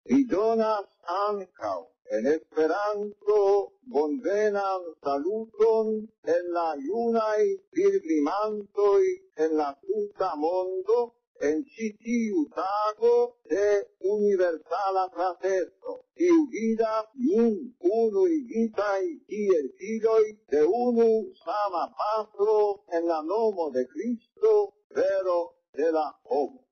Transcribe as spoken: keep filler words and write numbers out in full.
Mi donas ankaŭ en Esperanto bonvenan saluton en la junaj pilgrimantoj en la tuta mondo en ĉi tiu tago de universala frateco, kiu vidas nin unuigitaj kiel filoj de unu sama patro en la nomo de Kristo, vero de la homo.